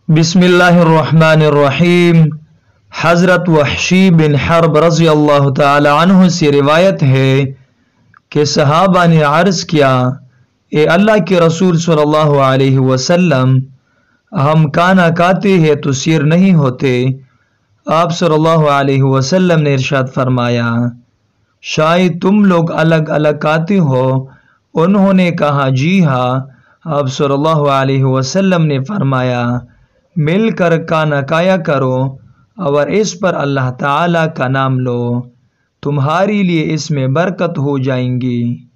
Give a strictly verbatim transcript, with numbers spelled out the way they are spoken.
बिस्मिल्लाहिर्रहमानिर्रहीम। हज़रत वहशी बिन हर्ब रज़ी अल्लाह ताला अन्हु से रिवायत है कि सहाबा ने अर्ज़ किया, ए अल्लाह के रसूल सल्लल्लाहु अलैहि वसल्लम, हम खाना खाते हैं तो सिर नहीं होते। आप सल्लल्लाहु अलैहि वसल्लम ने इरशाद फरमाया, शायद तुम लोग अलग अलग खाते हो। उन्होंने कहा, जी हाँ। आप सल्लल्लाहु अलैहि वसल्लम ने फरमाया, मिलकर खाना खाया करो और इस पर अल्लाह ताला का नाम लो, तुम्हारे लिए इसमें बरकत हो जाएंगी।